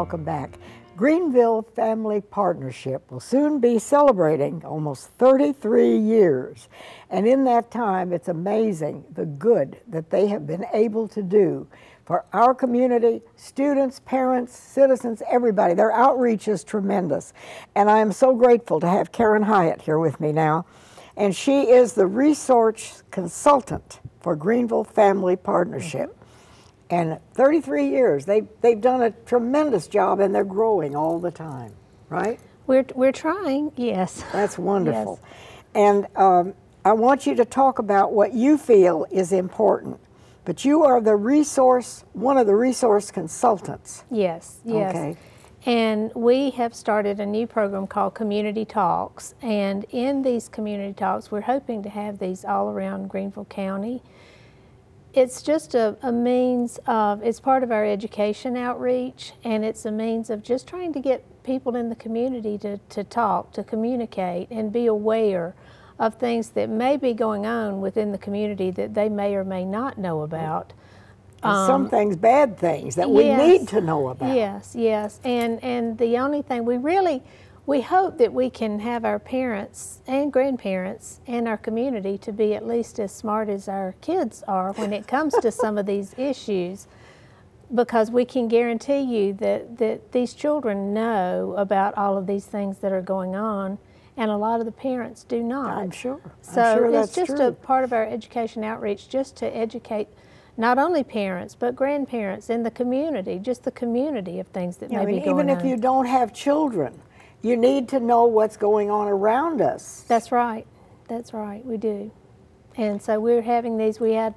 welcome back. Greenville Family Partnership will soon be celebrating almost 33 years. And in that time, it's amazing the good that they have been able to do for our community, students, parents, citizens, everybody. Their outreach is tremendous. And I am so grateful to have Karan Hyatt here with me now. And she is the resource consultant for Greenville Family Partnership. And 33 years, they've done a tremendous job, and they're growing all the time, right? We're trying, yes. That's wonderful. Yes. And I want you to talk about what you feel is important. But you are the one of the resource consultants. Yes, yes. Okay. And we have started a new program called Community Talks. And in these Community Talks, we're hoping to have these all around Greenville County. It's just a means of, it's part of our education outreach, and it's a means of just trying to get people in the community to talk, to communicate, and be aware of things that may be going on within the community that they may or may not know about. And some things, bad things, that we need to know about. Yes, yes. And the only thing we hope that we can have our parents and grandparents and our community to be at least as smart as our kids are when it comes to some of these issues, because we can guarantee you that these children know about all of these things that are going on, and a lot of the parents do not. I'm sure. So that's it's just true. a part of our education outreach, just to educate not only parents, but grandparents in the community, just the community of things that may be going on. Even if you don't have children, you need to know what's going on around us. That's right. That's right. We do. And so we're having these. We had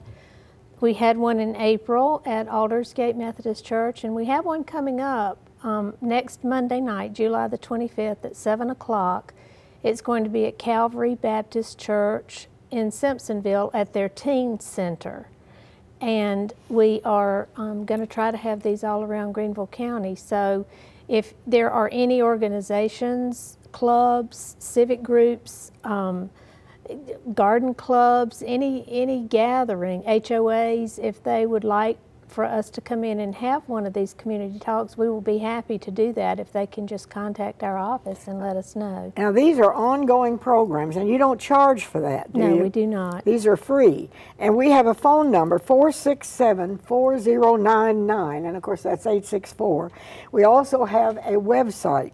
one in April at Aldersgate Methodist Church, and we have one coming up next Monday night, July the 25th at 7 o'clock. It's going to be at Calvary Baptist Church in Simpsonville at their teen center. And we are going to try to have these all around Greenville County. So if there are any organizations, clubs, civic groups, garden clubs, any gathering, HOAs, if they would like for us to come in and have one of these community talks, we will be happy to do that if they can just contact our office and let us know. Now, these are ongoing programs, and you don't charge for that, do you? No, we do not. These are free. And we have a phone number, 467-4099, and of course that's 864. We also have a website,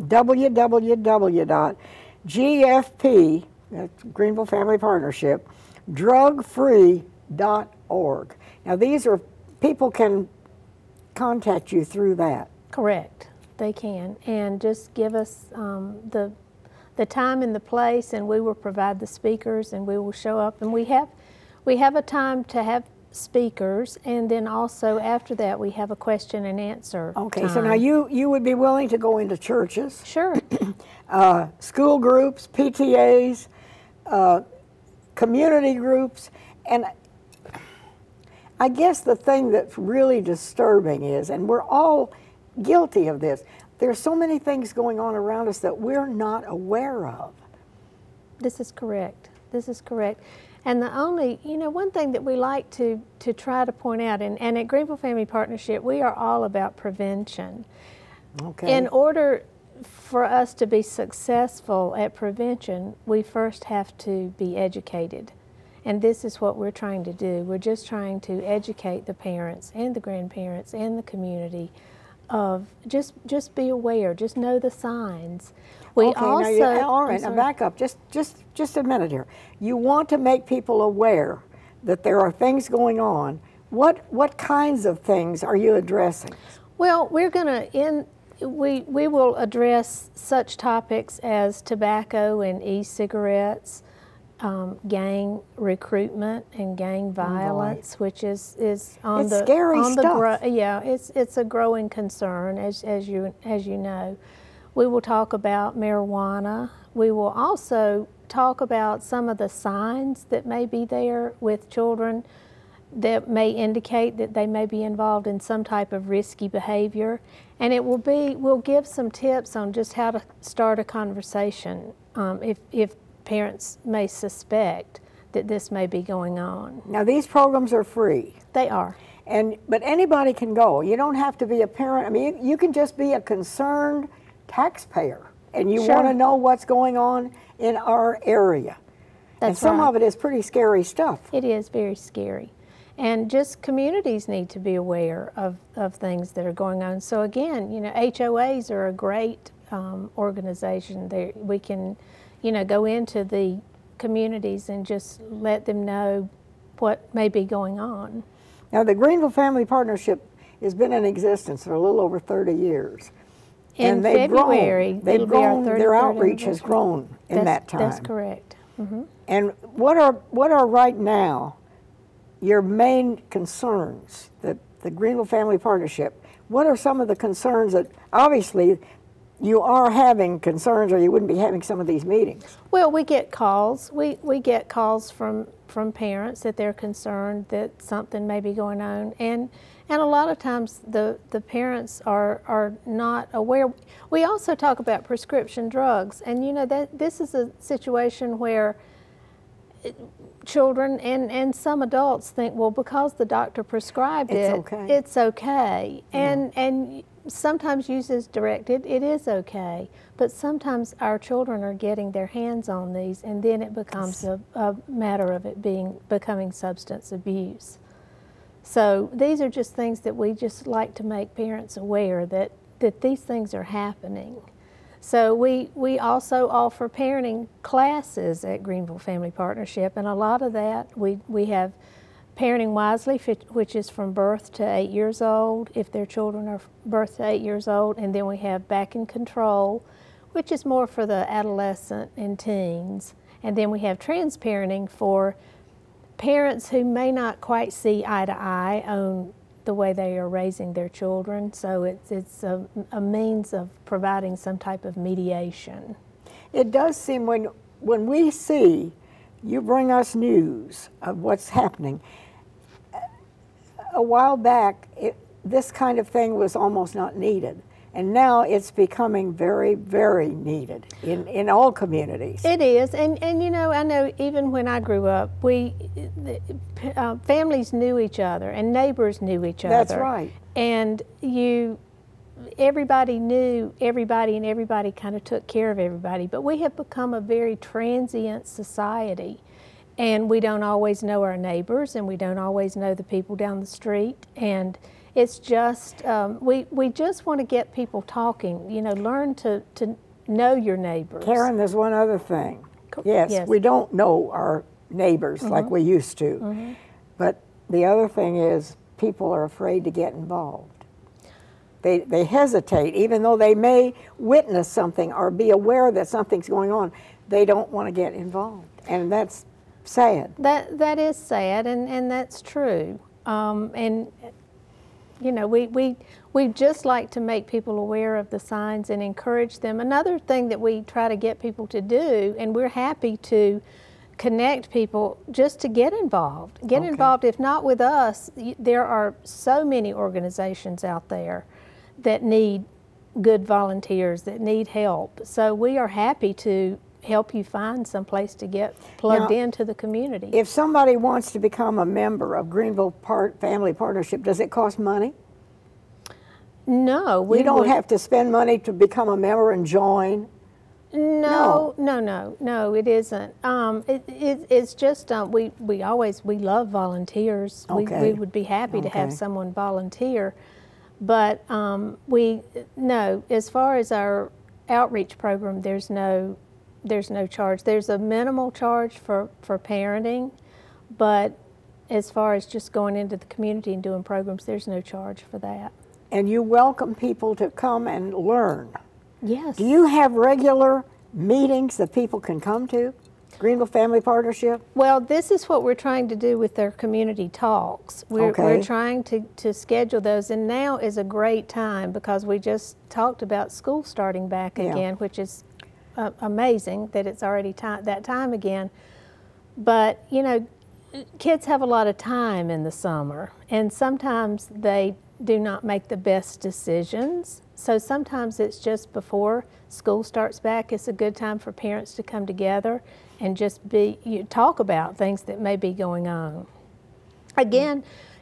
www.gfp, that's Greenville Family Partnership, drugfree.org. Now, these are, people can contact you through that. Correct, they can, and just give us the time and the place, and we will provide the speakers, and we will show up. And we have a time to have speakers, and then also after that we have a question and answer. Okay, time. so now you would be willing to go into churches, sure, school groups, PTAs, community groups, and I guess the thing that's really disturbing is, and we're all guilty of this, there's so many things going on around us that we're not aware of. This is correct. This is correct. And the only, one thing that we like to try to point out, and at Greenville Family Partnership, we are all about prevention. Okay. In order for us to be successful at prevention, we first have to be educated. And this is what we're trying to do. We're just trying to educate the parents and the grandparents and the community of just be aware, just know the signs. We okay, also, all right, now back up, just a minute here. You want to make people aware that there are things going on. What kinds of things are you addressing? Well, we're going to, we will address such topics as tobacco and e-cigarettes, gang recruitment and gang violence, which is on it's the scary stuff. It's a growing concern, as you know. We will talk about marijuana. We will also talk about some of the signs that may be there with children that may indicate that they may be involved in some type of risky behavior, and we'll give some tips on just how to start a conversation if parents may suspect that this may be going on. Now, these programs are free. They are. But anybody can go. You don't have to be a parent. I mean, you can just be a concerned taxpayer, and you want to know what's going on in our area. And some of it is pretty scary stuff. It is very scary. And just communities need to be aware of things that are going on. So again, you know, HOAs are a great organization. We can, you know, go into the communities and just let them know what may be going on. Now, the Greenville Family Partnership has been in existence for a little over 30 years. In February, they've grown. Their outreach has grown in that time. That's correct. Mm-hmm. And what are right now your main concerns, the Greenville Family Partnership? What are some of the concerns that, obviously, you are having concerns, or you wouldn't be having some of these meetings? Well, we get calls. We get calls from parents that they're concerned that something may be going on, and a lot of times the parents are not aware. We also talk about prescription drugs, and you know that this is a situation where children and some adults think, well, because the doctor prescribed it's okay. And sometimes use as directed, it is okay. But sometimes our children are getting their hands on these, and then it becomes a matter of it becoming substance abuse. So these are just things that we just like to make parents aware that these things are happening. So we also offer parenting classes at Greenville Family Partnership, and a lot of that we have Parenting Wisely, which is from birth to 8 years old, if their children are birth to 8 years old, and then we have Back in Control, which is more for the adolescent and teens, and then we have Transparenting for parents who may not quite see eye to eye on the way they are raising their children, so it's a means of providing some type of mediation. It does seem when we see you bring us news of what's happening. A while back, this kind of thing was almost not needed. And now it's becoming very, very needed in all communities. It is, and you know, I know even when I grew up, families knew each other and neighbors knew each other. That's right. And everybody knew everybody, and everybody kind of took care of everybody. But we have become a very transient society, and we don't always know our neighbors, and we don't always know the people down the street, and it's just, we just want to get people talking, you know, learn to know your neighbors. Karan, there's one other thing. Yes, we don't know our neighbors like we used to. But the other thing is people are afraid to get involved. They hesitate, even though they may witness something or be aware that something's going on, they don't want to get involved. And that's sad. That is sad, and that's true. And you know, we just like to make people aware of the signs and encourage them. Another thing that we try to get people to do, and we're happy to connect people just to get involved. Get involved, if not with us. There are so many organizations out there that need good volunteers, that need help. So we are happy to help you find some place to get plugged into the community. If somebody wants to become a member of Greenville Family Partnership, does it cost money? No. You don't have to spend money to become a member and join? No, it isn't. It's just, we love volunteers. We would be happy to have someone volunteer. But as far as our outreach program, there's no charge. There's a minimal charge for parenting, but as far as just going into the community and doing programs, there's no charge for that. And you welcome people to come and learn. Yes. Do you have regular meetings that people can come to? Greenville Family Partnership? Well, this is what we're trying to do with our community talks. We're trying to schedule those, and now is a great time because we just talked about school starting back again, which is amazing that it's already that time again. But, you know, kids have a lot of time in the summer, and sometimes they do not make the best decisions. So sometimes it's just before school starts back, it's a good time for parents to come together and just talk about things that may be going on. Again,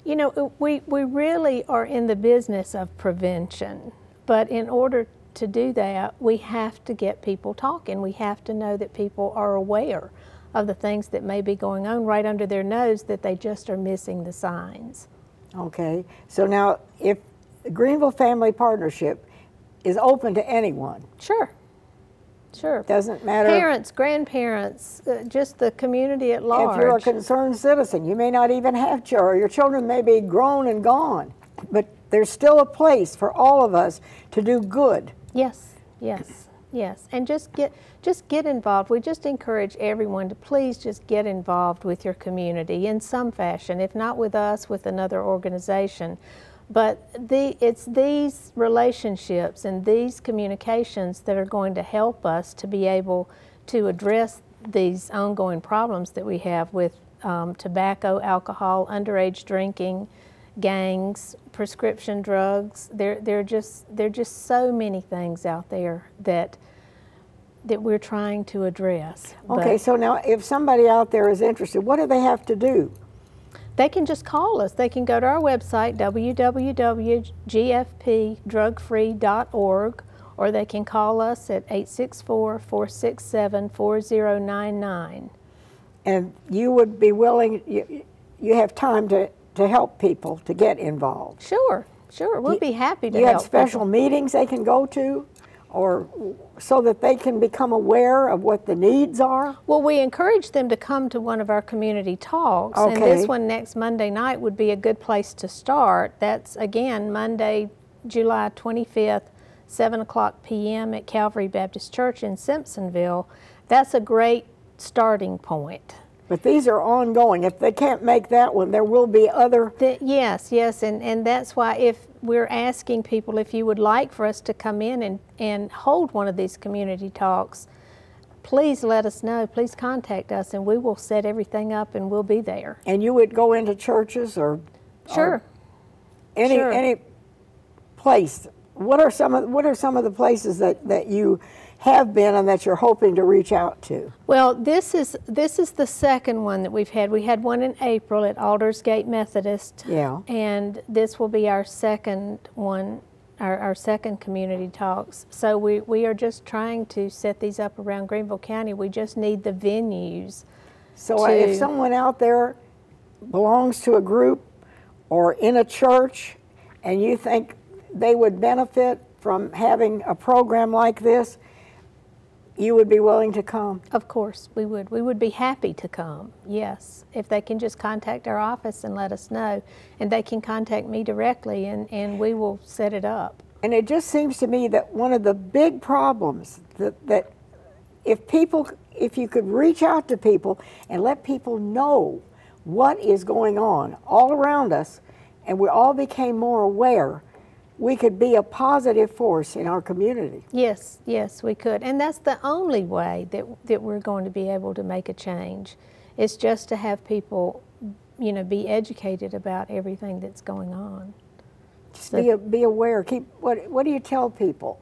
You know, we really are in the business of prevention, but in order to do that, we have to get people talking. We have to know that people are aware of the things that may be going on right under their nose, that they just are missing the signs. Okay, so now if the Greenville Family Partnership is open to anyone. Sure. Sure. Doesn't matter. Parents, grandparents, just the community at large. If you're a concerned citizen, you may not even have children. Your children may be grown and gone, but there's still a place for all of us to do good. Yes, yes, yes. And just get involved. We just encourage everyone to please just get involved with your community in some fashion, if not with us, with another organization. But it's these relationships and these communications that are going to help us to be able to address these ongoing problems that we have with tobacco, alcohol, underage drinking, gangs, prescription drugs. There are just so many things out there that we're trying to address. Okay, so now if somebody out there is interested, what do they have to do? They can just call us. They can go to our website, www.gfpdrugfree.org, or they can call us at 864-467-4099. And you would be willing, you have time to help people to get involved. Sure, sure. We'll be happy to help. You have special meetings they can go to, or so that they can become aware of what the needs are? Well, we encourage them to come to one of our community talks, okay. And this one next Monday night would be a good place to start. That's, again, Monday, July 25th, 7 o'clock p.m. at Calvary Baptist Church in Simpsonville. That's a great starting point. But these are ongoing. If they can't make that one, there will be other... Yes, and that's why if we're asking people if you would like for us to come in and hold one of these community talks, please let us know. Please contact us, and we will set everything up, and we'll be there. And you would go into churches or... Sure. Or any place. What are some of the places that you have been and that you're hoping to reach out to? Well, this is the second one that we've had. We had one in April at Aldersgate Methodist. Yeah. And this will be our second one, our second community talks. So we are just trying to set these up around Greenville County. We just need the venues. So if someone out there belongs to a group or in a church and you think they would benefit from having a program like this, you would be willing to come? Of course, we would. We would be happy to come, yes. If they can just contact our office and let us know. And they can contact me directly, and we will set it up. And it just seems to me that one of the big problems that if you could reach out to people and let people know what is going on all around us, and we all became more aware, we could be a positive force in our community. Yes, yes, we could. And that's the only way that we're going to be able to make a change. It's just to have people, be educated about everything that's going on. Just be aware. What do you tell people?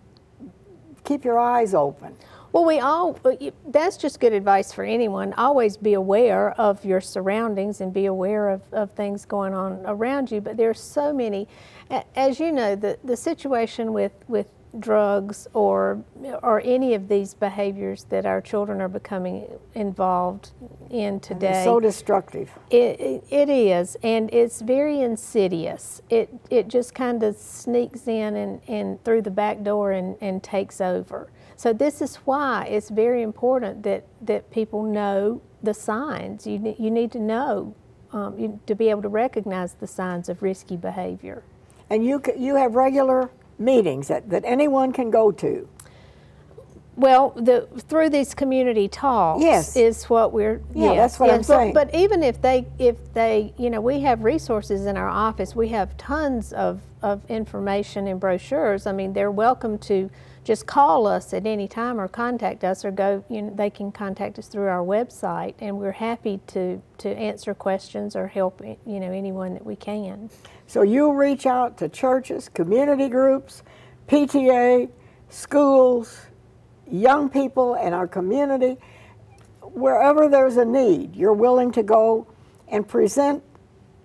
Keep your eyes open. Well, that's just good advice for anyone. Always be aware of your surroundings and be aware of things going on around you. But there's so many, as you know, the situation with drugs or any of these behaviors that our children are becoming involved in today. It's so destructive. It is, and it's very insidious. It just kind of sneaks in and through the back door and takes over. So this is why it's very important that people know the signs. You need to know to be able to recognize the signs of risky behavior. And you have regular meetings that anyone can go to. Well, through these community talks, yes, is what we're. Yeah, yes, that's what I'm saying. But even if they, we have resources in our office. We have tons of information and brochures. I mean, they're welcome to just call us at any time or contact us, or go. They can contact us through our website, and we're happy to answer questions or help anyone that we can. So you reach out to churches, community groups, PTA, schools, young people in our community, wherever there's a need, you're willing to go and present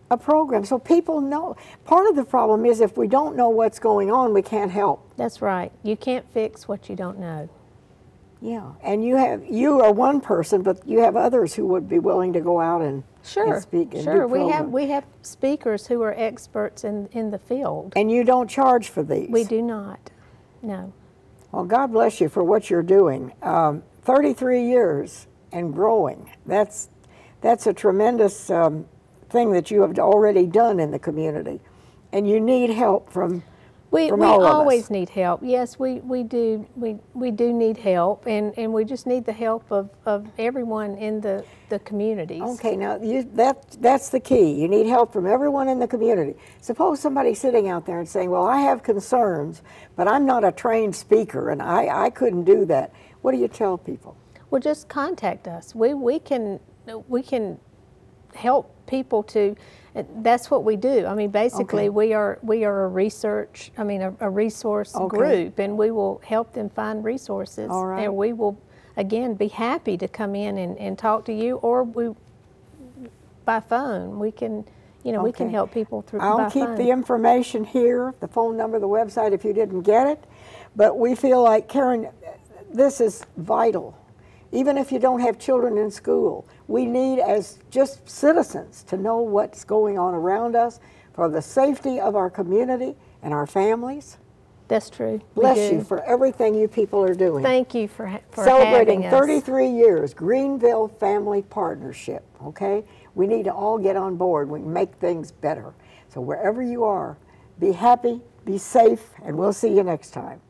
A program so people know. Part of the problem is if we don't know what's going on, we can't help. That's right. You can't fix what you don't know. Yeah, and you are one person, but you have others who would be willing to go out and speak and sure. do programs. We have speakers who are experts in the field. And you don't charge for these? We do not. No. Well, God bless you for what you're doing. 33 years and growing. That's a tremendous thing that you have already done in the community, and you need help from We all of us. always need help. Yes, we do. We do need help, and we just need the help of everyone in the communities. Okay, now that's the key. You need help from everyone in the community. Suppose somebody's sitting out there and saying, well, I have concerns, but I'm not a trained speaker, and I couldn't do that. What do you tell people? Well, just contact us. We can help people to. That's what we do. I mean, basically, we are a research. I mean, a resource group, and we will help them find resources. All right. And we will, again, be happy to come in and talk to you, or by phone. We can, we can help people through. I'll keep the information here, the phone number, the website, if you didn't get it. But we feel like, Karan, this is vital. Even if you don't have children in school, we need, as just citizens, to know what's going on around us for the safety of our community and our families. That's true. Bless you for everything you people are doing. Thank you for celebrating having us. 33 years, Greenville Family Partnership, okay? We need to all get on board. We can make things better. So wherever you are, be happy, be safe, and we'll see you next time.